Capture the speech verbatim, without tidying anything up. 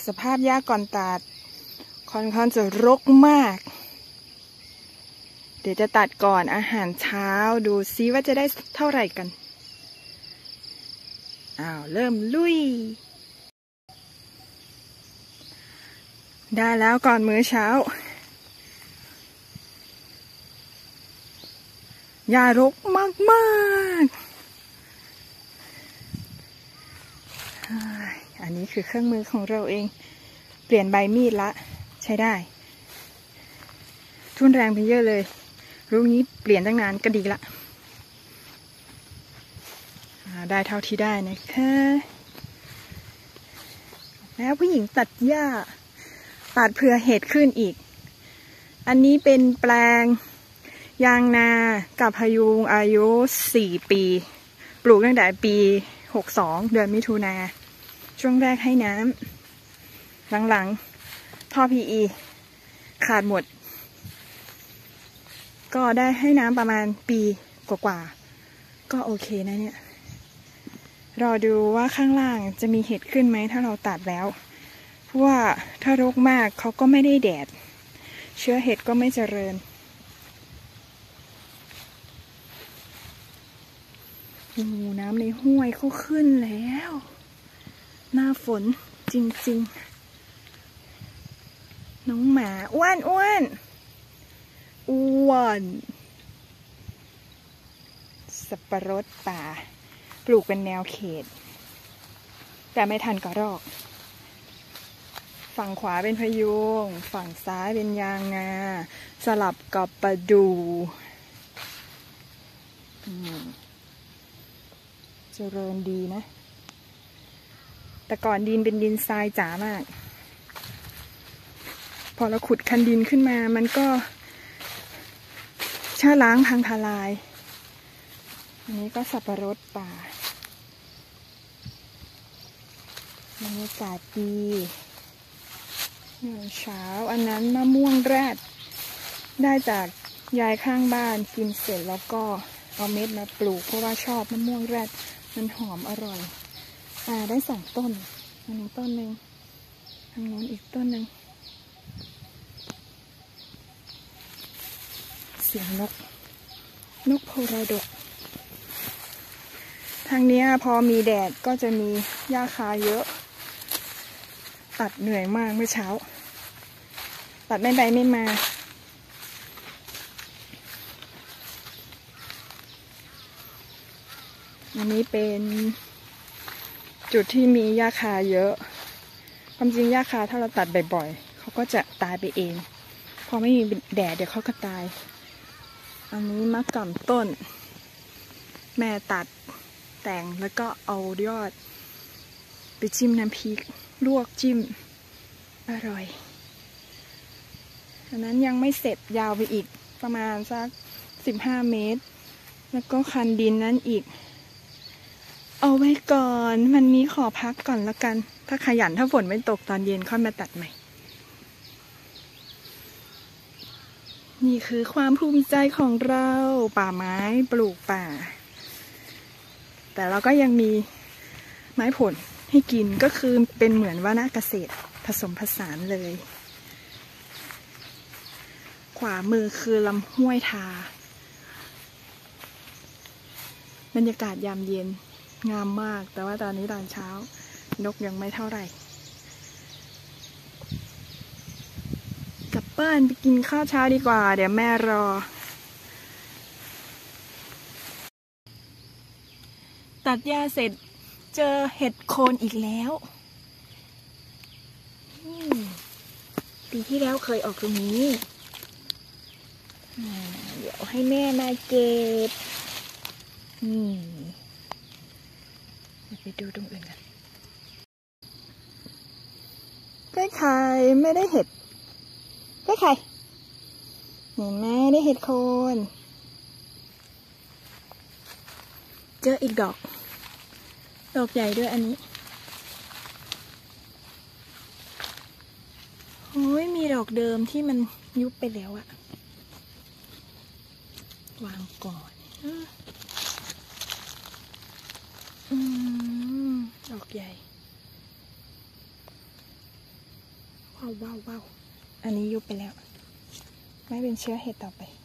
สภาพหญ้าก่อนตัดค่อนข้างจะรกมากเดี๋ยวจะตัดก่อนอาหารเช้าดูซิว่าจะได้เท่าไหร่กันอ้าวเริ่มลุยได้แล้วก่อนมื้อเช้าหญ้ารกมากมากอันนี้คือเครื่องมือของเราเองเปลี่ยนใบมีดละใช้ได้ทุนแรงไปเยอะเลยรู้งี้เปลี่ยนตั้งนานก็ดีละได้เท่าที่ได้นะคะแล้วผู้หญิงตัดหญ้าตัดเพื่อเห็ดขึ้นอีกอันนี้เป็นแปลงยางนากับพยุงอายุสี่ปีปลูกตั้งแต่ปีหกสองเดือนมิถุนาช่วงแรกให้น้ำหลังๆท่อ พี อี ขาดหมดก็ได้ให้น้ำประมาณปีกว่าๆก็โอเคนะเนี่ยรอดูว่าข้างล่างจะมีเห็ดขึ้นไหมถ้าเราตัดแล้วเพราะว่าถ้ารกมากเขาก็ไม่ได้แดดเชื้อเห็ดก็ไม่เจริญโอ้น้ำในห้วยเขาขึ้นแล้วหน้าฝนจริงๆน้องหมาอ้วนอ้วนอ้วนสับปะรดป่าปลูกเป็นแนวเขตแต่ไม่ทันกระรอกฝั่งขวาเป็นพะยุงฝั่งซ้ายเป็นยางนาสลับกับปลาดูเจริญดีนะแต่ก่อนดินเป็นดินทรายจ๋ามากพอเราขุดคันดินขึ้นมามันก็ชะล้างพังทลายอันนี้ก็สับปะรดป่าบรรยากาศดีเช้าอันนั้นมะม่วงแรดได้จากยายข้างบ้านกินเสร็จแล้วก็เอาเม็ดมาปลูกเพราะว่าชอบมะม่วงแรดมันหอมอร่อยอ่าได้สองต้นอันนี้ต้นหนึ่งทางโน้นอีกต้นหนึ่งเสียงนกนกโพราดกทางนี้พอมีแดดก็จะมีหญ้าคาเยอะตัดเหนื่อยมากเมื่อเช้าตัดไม่ไปไม่มาอันนี้เป็นจุดที่มีหญ้าคาเยอะความจริงหญ้าคาถ้าเราตัดบ่อยๆเขาก็จะตายไปเองพอไม่มีแดดเดี๋ยวเขาก็ตายอันนี้มะกำต้นแม่ตัดแต่งแล้วก็เอายอดไปจิ้มน้ำพริกลวกจิ้มอร่อยอันนั้นยังไม่เสร็จยาวไปอีกประมาณสักสิบห้าเมตรแล้วก็คันดินนั้นอีกเอาไว้ก่อนมันนี้ขอพักก่อนละกันถ้าขยันถ้าฝนไม่ตกตอนเย็นค่อยมาตัดใหม่นี่คือความภูมิใจของเราป่าไม้ปลูกป่าแต่เราก็ยังมีไม้ผลให้กินก็คือเป็นเหมือนว่านาเกษตรผสมผสานเลยขวามือคือลำห้วยทาบรรยากาศยามเย็นงามมากแต่ว่าตอนนี้ตอนเช้านกยังไม่เท่าไหร่กลับบ้านไปกินข้าวเช้าดีกว่าเดี๋ยวแม่รอตัดหญ้าเสร็จเจอเห็ดโคนอีกแล้วปีที่แล้วเคยออกตรงนี้เดี๋ยวให้แม่มาเก็บนี่ไปดูตรงอื่นกันได้ไข่ไม่ได้เห็ดได้ไข่เห็นไหมได้เห็ดโคนเจออีกดอกดอกใหญ่ด้วยอันนี้โอ้ยมีดอกเดิมที่มันยุบไปแล้วอะวางก่อนอืมดอกใหญ่ว้าวว้าวว้าวอันนี้ยุบไปแล้ว ไม่เป็นเชื้อเห็ดต่อไป